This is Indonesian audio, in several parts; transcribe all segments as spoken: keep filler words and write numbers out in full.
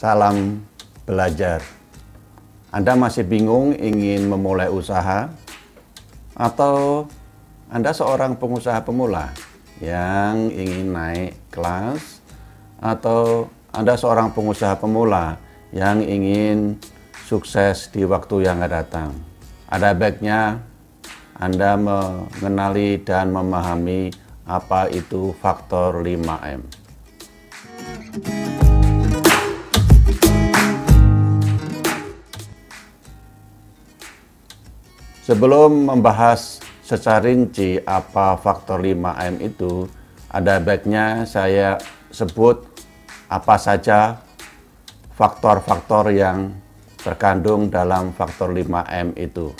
Salam belajar. Anda masih bingung ingin memulai usaha? Atau Anda seorang pengusaha pemula yang ingin naik kelas? Atau Anda seorang pengusaha pemula yang ingin sukses di waktu yang akan datang? Ada baiknya Anda mengenali dan memahami apa itu faktor lima M. Sebelum membahas secara rinci apa faktor lima M itu, ada baiknya saya sebut apa saja faktor-faktor yang terkandung dalam faktor lima M itu.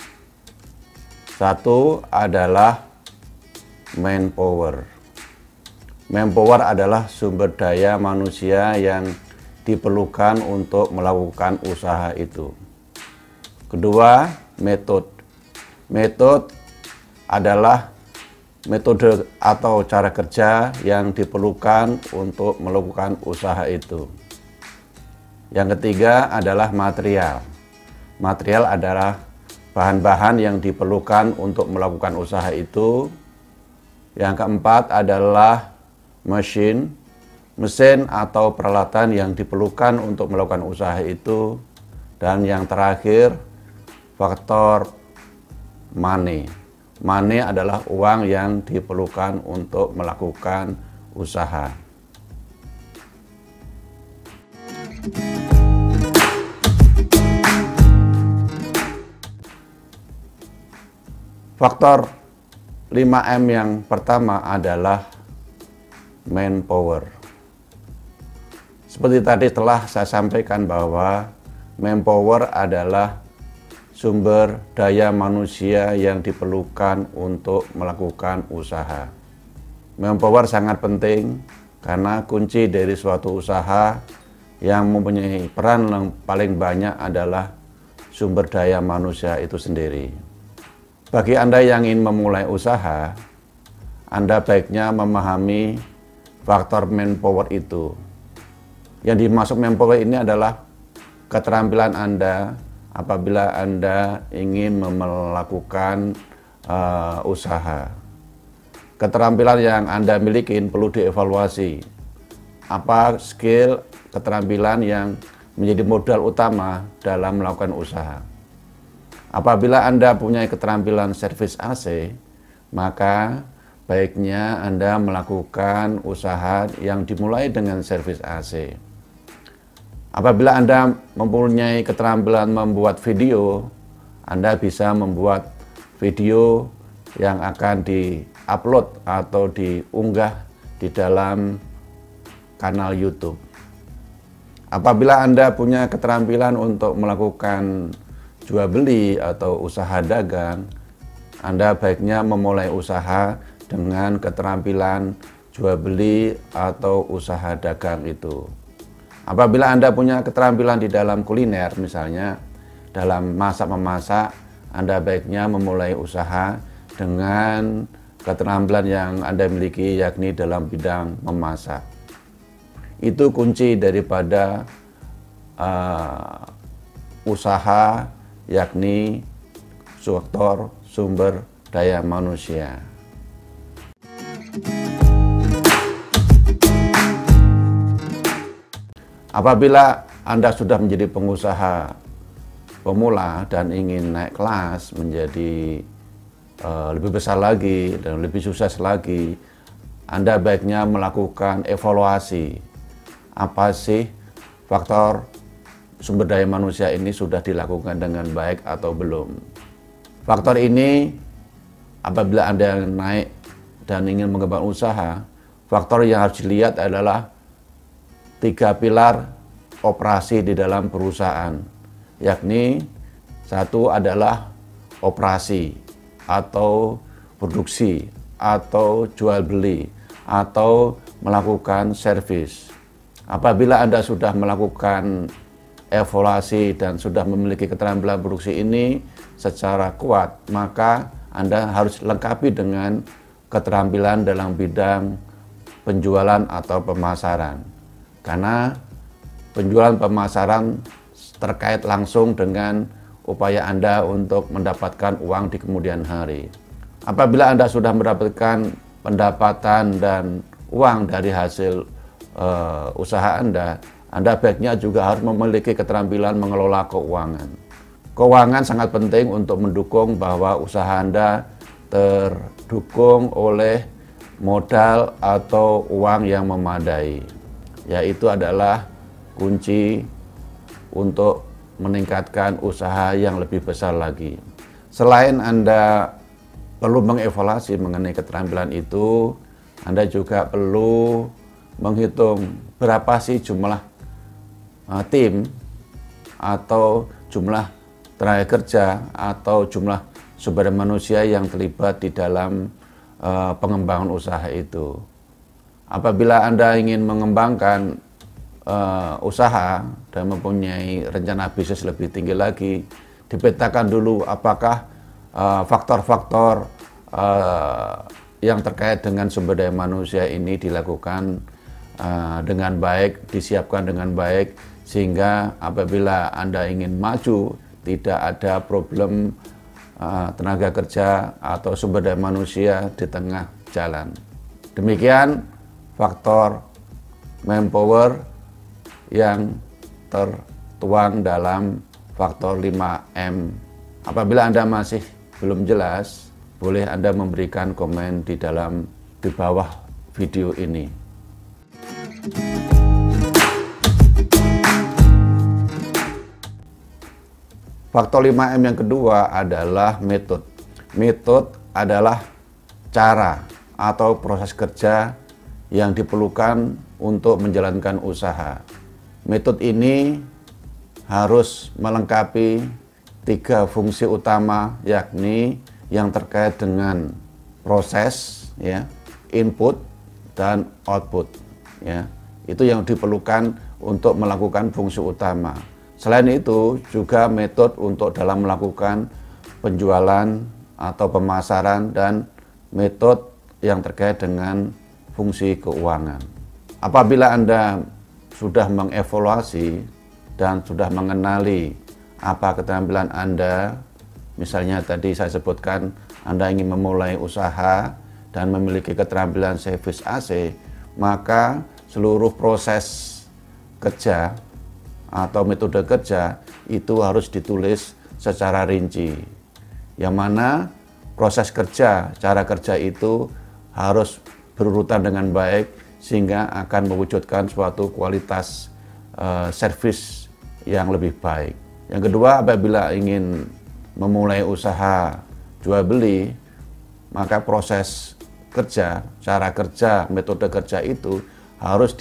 Satu adalah manpower. Manpower adalah sumber daya manusia yang diperlukan untuk melakukan usaha itu. Kedua, metode. Metode adalah metode atau cara kerja yang diperlukan untuk melakukan usaha itu. Yang ketiga adalah material. Material adalah bahan-bahan yang diperlukan untuk melakukan usaha itu. Yang keempat adalah mesin. Mesin atau peralatan yang diperlukan untuk melakukan usaha itu. Dan yang terakhir, faktor money. Money adalah uang yang diperlukan untuk melakukan usaha. Faktor lima M yang pertama adalah manpower. Seperti tadi telah saya sampaikan bahwa manpower adalah sumber daya manusia yang diperlukan untuk melakukan usaha. Manpower sangat penting karena kunci dari suatu usaha yang mempunyai peran yang paling banyak adalah sumber daya manusia itu sendiri. Bagi Anda yang ingin memulai usaha, Anda baiknya memahami faktor manpower itu. Yang dimaksud manpower ini adalah keterampilan Anda apabila Anda ingin melakukan uh, usaha. Keterampilan yang Anda miliki perlu dievaluasi. Apa skill, keterampilan yang menjadi modal utama dalam melakukan usaha. Apabila Anda punya keterampilan servis A C, maka baiknya Anda melakukan usaha yang dimulai dengan servis A C. Apabila Anda mempunyai keterampilan membuat video, Anda bisa membuat video yang akan di-upload atau diunggah di dalam kanal YouTube. Apabila Anda punya keterampilan untuk melakukan jual beli atau usaha dagang, Anda baiknya memulai usaha dengan keterampilan jual beli atau usaha dagang itu. Apabila Anda punya keterampilan di dalam kuliner, misalnya dalam masak-memasak, Anda baiknya memulai usaha dengan keterampilan yang Anda miliki, yakni dalam bidang memasak. Itu kunci daripada uh, usaha, yakni faktor sumber daya manusia. Apabila Anda sudah menjadi pengusaha pemula dan ingin naik kelas menjadi uh, lebih besar lagi dan lebih sukses lagi, Anda baiknya melakukan evaluasi. Apa sih faktor sumber daya manusia ini sudah dilakukan dengan baik atau belum? Faktor ini apabila Anda naik dan ingin mengembangkan usaha, faktor yang harus dilihat adalah tiga pilar operasi di dalam perusahaan, yakni satu adalah operasi atau produksi atau jual beli atau melakukan servis. Apabila Anda sudah melakukan evaluasi dan sudah memiliki keterampilan produksi ini secara kuat, maka Anda harus lengkapi dengan keterampilan dalam bidang penjualan atau pemasaran. Karena penjualan pemasaran terkait langsung dengan upaya Anda untuk mendapatkan uang di kemudian hari. Apabila Anda sudah mendapatkan pendapatan dan uang dari hasil uh, usaha Anda, Anda baiknya juga harus memiliki keterampilan mengelola keuangan. Keuangan sangat penting untuk mendukung bahwa usaha Anda terdukung oleh modal atau uang yang memadai, yaitu adalah kunci untuk meningkatkan usaha yang lebih besar lagi. Selain Anda perlu mengevaluasi mengenai keterampilan itu, Anda juga perlu menghitung berapa sih jumlah uh, tim atau jumlah tenaga kerja atau jumlah sumber daya manusia yang terlibat di dalam uh, pengembangan usaha itu. Apabila Anda ingin mengembangkan uh, usaha dan mempunyai rencana bisnis lebih tinggi lagi, dipetakan dulu apakah faktor-faktor uh, uh, yang terkait dengan sumber daya manusia ini dilakukan uh, dengan baik, disiapkan dengan baik, sehingga apabila Anda ingin maju, tidak ada problem uh, tenaga kerja atau sumber daya manusia di tengah jalan. Demikian faktor manpower yang tertuang dalam faktor lima M. Apabila Anda masih belum jelas, boleh Anda memberikan komen di dalam di bawah video ini. Faktor lima M yang kedua adalah metode. Metode adalah cara atau proses kerja yang diperlukan untuk menjalankan usaha. Metode ini harus melengkapi tiga fungsi utama, yakni yang terkait dengan proses, ya, input dan output, ya. Itu yang diperlukan untuk melakukan fungsi utama. Selain itu juga metode untuk dalam melakukan penjualan atau pemasaran dan metode yang terkait dengan fungsi keuangan. Apabila Anda sudah mengevaluasi dan sudah mengenali apa keterampilan Anda, misalnya tadi saya sebutkan Anda ingin memulai usaha dan memiliki keterampilan servis A C, maka seluruh proses kerja atau metode kerja itu harus ditulis secara rinci, yang mana proses kerja, cara kerja itu harus berurutan dengan baik sehingga akan mewujudkan suatu kualitas uh, servis yang lebih baik. Yang kedua, apabila ingin memulai usaha jual beli, maka proses kerja, cara kerja, metode kerja itu harus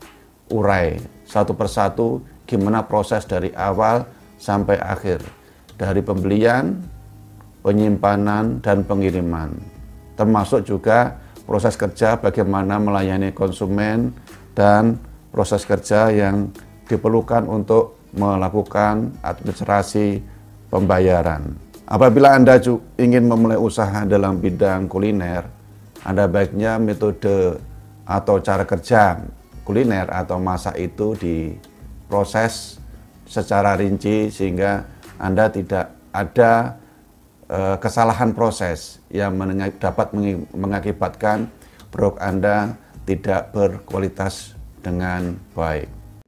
diurai satu persatu, gimana proses dari awal sampai akhir, dari pembelian, penyimpanan, dan pengiriman. Termasuk juga proses kerja bagaimana melayani konsumen dan proses kerja yang diperlukan untuk melakukan administrasi pembayaran. Apabila Anda ingin memulai usaha dalam bidang kuliner, Anda baiknya metode atau cara kerja kuliner atau masak itu diproses secara rinci sehingga Anda tidak ada uh, kesalahan proses yang dapat mengakibatkan produk Anda tidak berkualitas dengan baik.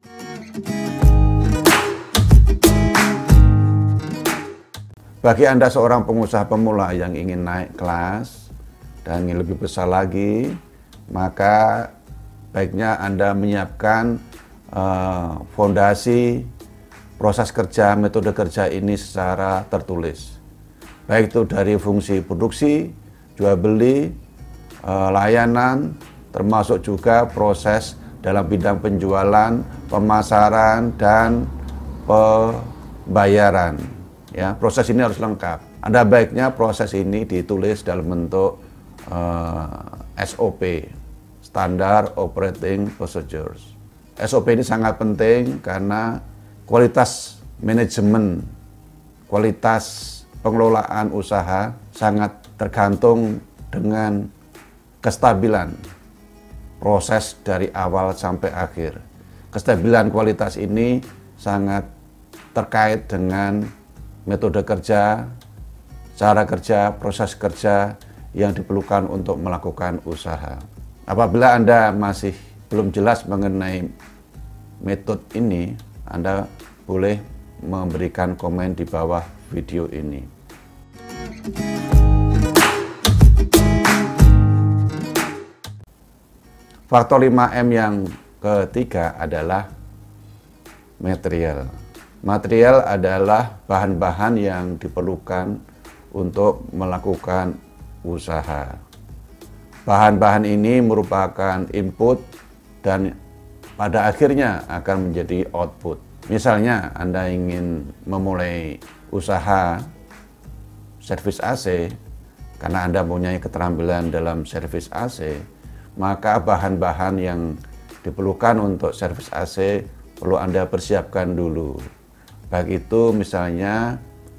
Bagi Anda seorang pengusaha pemula yang ingin naik kelas dan ingin lebih besar lagi, maka baiknya Anda menyiapkan uh, fondasi proses kerja, metode kerja ini secara tertulis. Baik itu dari fungsi produksi, jual beli, uh, layanan, termasuk juga proses dalam bidang penjualan, pemasaran, dan pembayaran. Ya, proses ini harus lengkap. Ada baiknya proses ini ditulis dalam bentuk uh, S O P, Standard Operating Procedures. S O P ini sangat penting karena kualitas manajemen, kualitas pengelolaan usaha sangat tergantung dengan kestabilan proses dari awal sampai akhir. Kestabilan kualitas ini sangat terkait dengan metode kerja, cara kerja, proses kerja yang diperlukan untuk melakukan usaha. Apabila Anda masih belum jelas mengenai metode ini, Anda boleh memberikan komen di bawah video ini. Faktor lima M yang ketiga adalah material. Material adalah bahan-bahan yang diperlukan untuk melakukan usaha. Bahan-bahan ini merupakan input dan pada akhirnya akan menjadi output. Misalnya Anda ingin memulai usaha servis A C, karena Anda mempunyai keterampilan dalam servis A C, maka bahan-bahan yang diperlukan untuk servis A C perlu Anda persiapkan dulu. Baik itu misalnya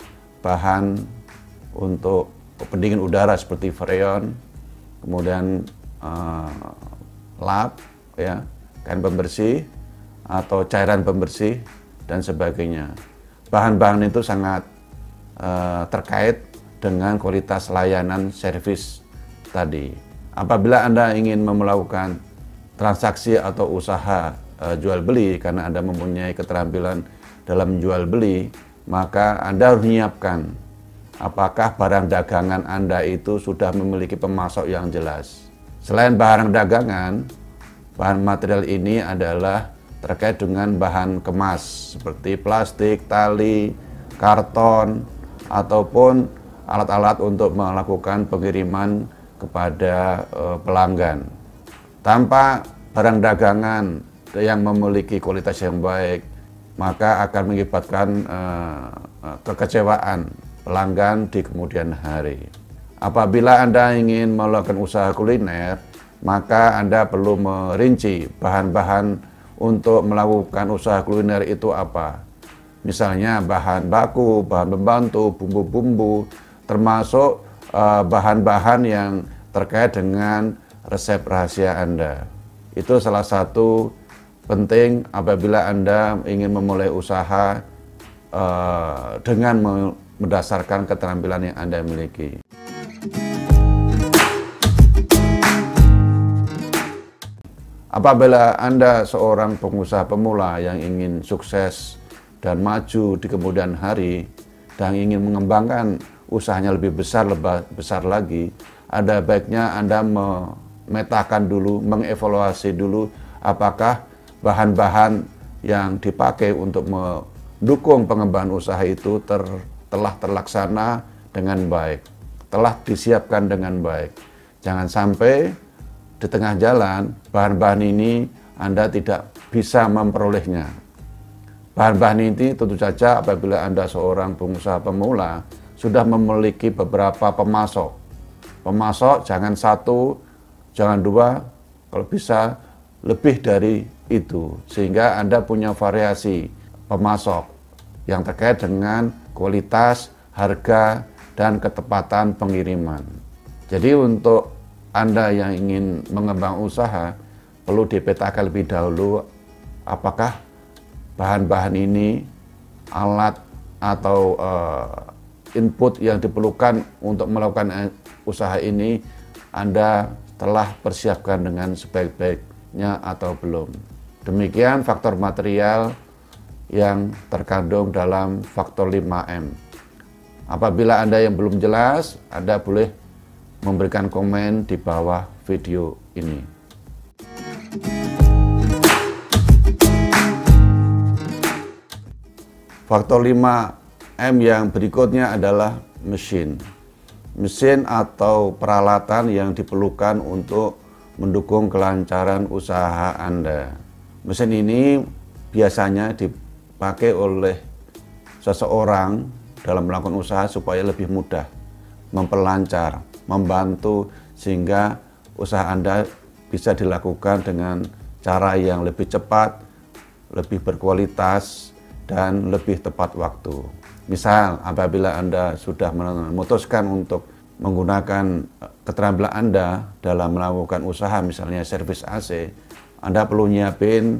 bahan untuk pendingin udara seperti freon, kemudian uh, lap, ya, kain pembersih atau cairan pembersih dan sebagainya. Bahan-bahan itu sangat uh, terkait dengan kualitas layanan servis tadi. Apabila Anda ingin melakukan transaksi atau usaha uh, jual beli karena Anda mempunyai keterampilan dalam jual beli, maka Anda harus menyiapkan apakah barang dagangan Anda itu sudah memiliki pemasok yang jelas. Selain barang dagangan, bahan material ini adalah terkait dengan bahan kemas seperti plastik, tali, karton, ataupun alat-alat untuk melakukan pengiriman kepada uh, pelanggan. Tanpa barang dagangan yang memiliki kualitas yang baik, maka akan mengakibatkan uh, kekecewaan pelanggan di kemudian hari. Apabila Anda ingin melakukan usaha kuliner, maka Anda perlu merinci bahan-bahan untuk melakukan usaha kuliner itu apa. Misalnya bahan baku, bahan pembantu, bumbu-bumbu, termasuk bahan-bahan uh, yang terkait dengan resep rahasia Anda. Itu salah satu penting apabila Anda ingin memulai usaha uh, dengan berdasarkan keterampilan yang Anda miliki. Apabila Anda seorang pengusaha pemula yang ingin sukses dan maju di kemudian hari dan ingin mengembangkan usahanya lebih besar, lebih besar lagi, ada baiknya Anda memetakan dulu, mengevaluasi dulu apakah bahan-bahan yang dipakai untuk mendukung pengembangan usaha itu ter telah terlaksana dengan baik, telah disiapkan dengan baik. Jangan sampai di tengah jalan bahan-bahan ini Anda tidak bisa memperolehnya. Bahan-bahan ini tentu saja apabila Anda seorang pengusaha pemula sudah memiliki beberapa pemasok. Pemasok jangan satu, jangan dua, kalau bisa lebih dari itu. Sehingga Anda punya variasi pemasok yang terkait dengan kualitas, harga, dan ketepatan pengiriman. Jadi untuk Anda yang ingin mengembang usaha, perlu dipetakan lebih dahulu apakah bahan-bahan ini, alat atau uh, input yang diperlukan untuk melakukan usaha ini, Anda telah persiapkan dengan sebaik-baiknya atau belum. Demikian faktor material yang terkandung dalam faktor lima M. Apabila Anda yang belum jelas, Anda boleh memberikan komen di bawah video ini. Faktor lima M yang berikutnya adalah mesin. Mesin atau peralatan yang diperlukan untuk mendukung kelancaran usaha Anda. Mesin ini biasanya dipakai oleh seseorang dalam melakukan usaha supaya lebih mudah, memperlancar, membantu sehingga usaha Anda bisa dilakukan dengan cara yang lebih cepat, lebih berkualitas, dan lebih tepat waktu. Misal apabila Anda sudah memutuskan untuk menggunakan keterampilan Anda dalam melakukan usaha misalnya servis A C, Anda perlu nyiapin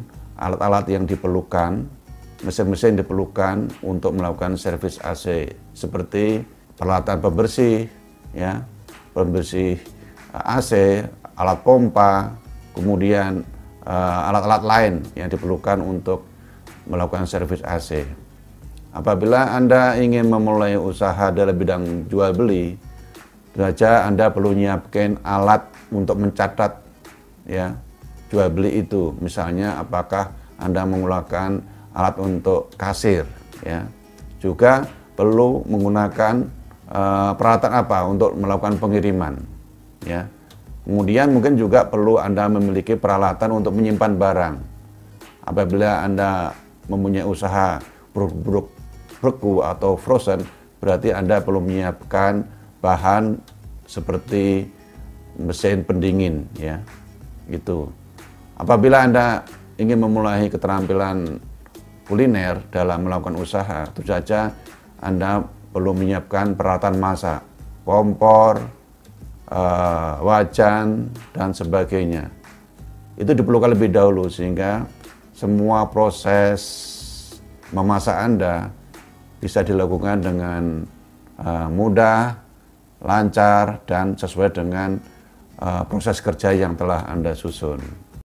alat-alat yang diperlukan, mesin-mesin diperlukan untuk melakukan servis A C, seperti peralatan pembersih, ya, pembersih A C, alat pompa, kemudian alat-alat uh, lain yang diperlukan untuk melakukan servis A C. Apabila Anda ingin memulai usaha dalam bidang jual beli, saja Anda perlu menyiapkan alat untuk mencatat, ya, jual beli itu. Misalnya apakah Anda menggunakan alat untuk kasir, ya. Juga perlu menggunakan uh, peralatan apa untuk melakukan pengiriman, ya. Kemudian mungkin juga perlu Anda memiliki peralatan untuk menyimpan barang. Apabila Anda mempunyai usaha produk beku atau frozen, berarti Anda perlu menyiapkan bahan seperti mesin pendingin, ya. Gitu. Apabila Anda ingin memulai keterampilan kuliner dalam melakukan usaha, tentu saja Anda perlu menyiapkan peralatan masak, kompor, uh, wajan, dan sebagainya. Itu diperlukan lebih dahulu sehingga semua proses memasak Anda bisa dilakukan dengan uh, mudah, lancar, dan sesuai dengan uh, proses kerja yang telah Anda susun.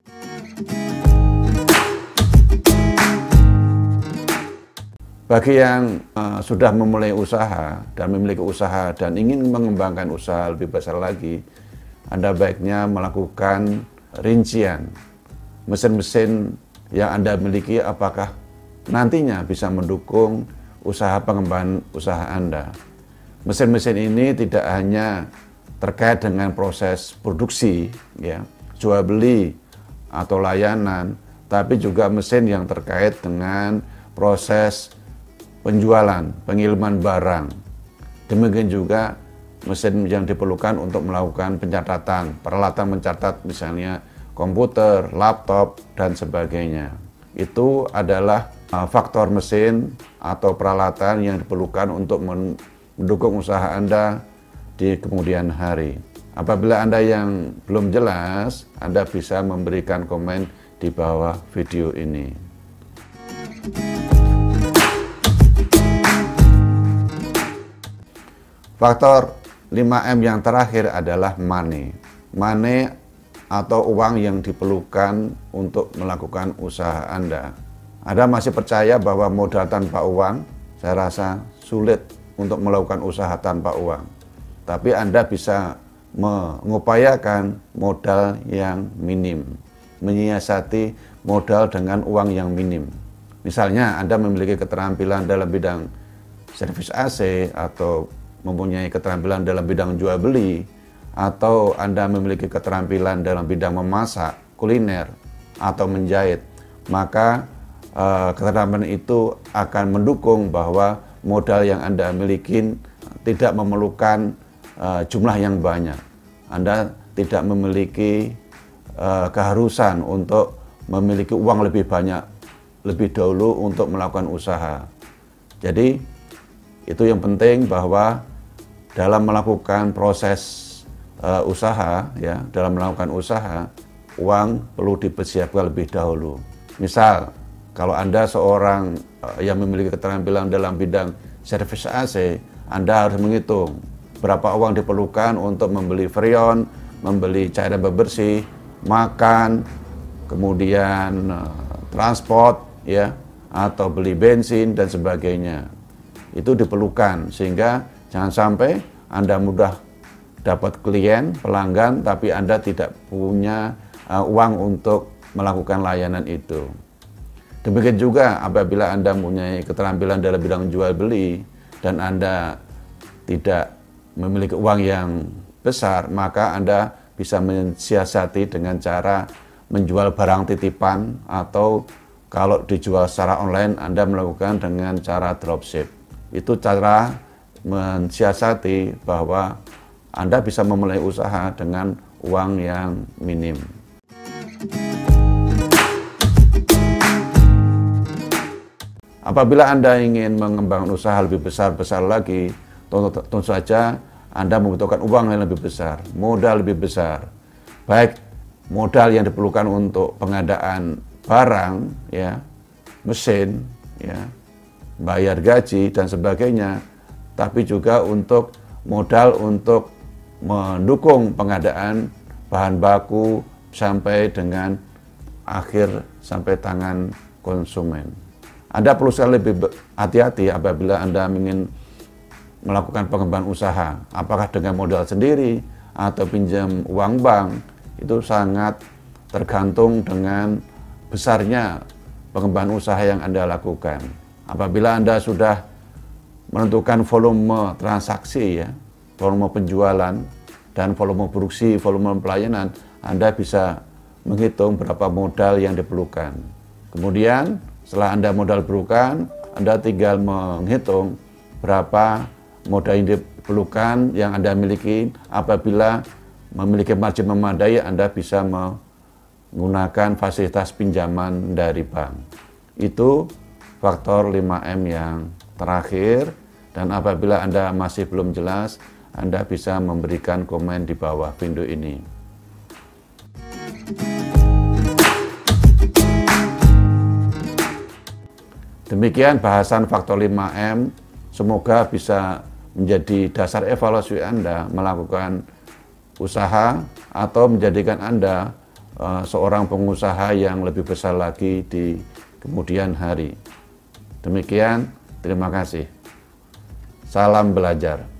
Bagi yang uh, sudah memulai usaha dan memiliki usaha dan ingin mengembangkan usaha lebih besar lagi, Anda baiknya melakukan rincian mesin-mesin yang Anda miliki apakah nantinya bisa mendukung usaha pengembangan usaha Anda. Mesin-mesin ini tidak hanya terkait dengan proses produksi, ya, jual beli atau layanan, tapi juga mesin yang terkait dengan proses penjualan, pengiriman barang. Demikian juga mesin yang diperlukan untuk melakukan pencatatan, peralatan mencatat misalnya komputer, laptop, dan sebagainya. Itu adalah uh, faktor mesin atau peralatan yang diperlukan untuk mendukung usaha Anda di kemudian hari. Apabila Anda yang belum jelas, Anda bisa memberikan komen di bawah video ini. Faktor lima M yang terakhir adalah money. Money atau uang yang diperlukan untuk melakukan usaha Anda. Anda masih percaya bahwa modal tanpa uang? Saya rasa sulit untuk melakukan usaha tanpa uang. Tapi Anda bisa mengupayakan modal yang minim, menyiasati modal dengan uang yang minim. Misalnya Anda memiliki keterampilan dalam bidang servis A C atau mempunyai keterampilan dalam bidang jual beli, atau Anda memiliki keterampilan dalam bidang memasak, kuliner, atau menjahit, maka eh, keterampilan itu akan mendukung bahwa modal yang Anda miliki tidak memerlukan eh, jumlah yang banyak. Anda tidak memiliki eh, keharusan untuk memiliki uang lebih banyak lebih dahulu untuk melakukan usaha. Jadi itu yang penting, bahwa dalam melakukan proses uh, usaha, ya, dalam melakukan usaha, uang perlu dipersiapkan lebih dahulu. Misal, kalau Anda seorang uh, yang memiliki keterampilan dalam bidang servis A C, Anda harus menghitung berapa uang diperlukan untuk membeli freon, membeli cairan pembersih, makan, kemudian uh, transport, ya, atau beli bensin dan sebagainya. Itu diperlukan, sehingga jangan sampai Anda mudah dapat klien, pelanggan, tapi Anda tidak punya uh, uang untuk melakukan layanan itu. Demikian juga apabila Anda mempunyai keterampilan dalam bidang jual beli dan Anda tidak memiliki uang yang besar, maka Anda bisa mensiasati dengan cara menjual barang titipan, atau kalau dijual secara online Anda melakukan dengan cara dropship. Itu cara mensiasati bahwa Anda bisa memulai usaha dengan uang yang minim. Apabila Anda ingin mengembangkan usaha lebih besar-besar lagi, tentu saja Anda membutuhkan uang yang lebih besar, modal lebih besar. Baik modal yang diperlukan untuk pengadaan barang, ya, mesin, ya, bayar gaji dan sebagainya, tapi juga untuk modal untuk mendukung pengadaan bahan baku sampai dengan akhir, sampai tangan konsumen. Anda perlu sekali lebih hati-hati apabila Anda ingin melakukan pengembangan usaha, apakah dengan modal sendiri atau pinjam uang bank. Itu sangat tergantung dengan besarnya pengembangan usaha yang Anda lakukan. Apabila Anda sudah menentukan volume transaksi, ya, volume penjualan dan volume produksi, volume pelayanan, Anda bisa menghitung berapa modal yang diperlukan. Kemudian setelah Anda modal diperlukan, Anda tinggal menghitung berapa modal yang diperlukan yang Anda miliki. Apabila memiliki margin memadai, Anda bisa menggunakan fasilitas pinjaman dari bank. Itu faktor lima M yang terakhir, dan apabila Anda masih belum jelas, Anda bisa memberikan komen di bawah video ini. Demikian bahasan faktor lima M, semoga bisa menjadi dasar evaluasi Anda melakukan usaha atau menjadikan Anda uh, seorang pengusaha yang lebih besar lagi di kemudian hari. Demikian, terima kasih. Salam belajar.